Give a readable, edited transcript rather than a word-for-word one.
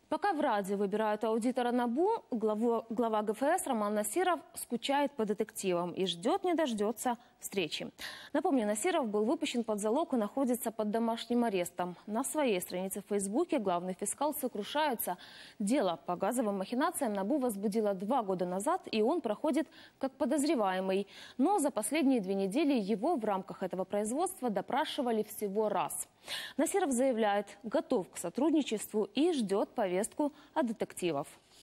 Пока в Раде выбирают аудитора НАБУ, глава ГФС Роман Насиров скучает по детективам и ждет не дождется встречи. Напомню, Насиров был выпущен под залог и находится под домашним арестом. На своей странице в Фейсбуке главный фискал сокрушается. Дело по газовым махинациям НАБУ возбудило 2 года назад, и он проходит как подозреваемый. Но за последние 2 недели его в рамках этого производства допрашивали всего раз. Насиров заявляет, готов к сотрудничеству и ждет повестку от детективов.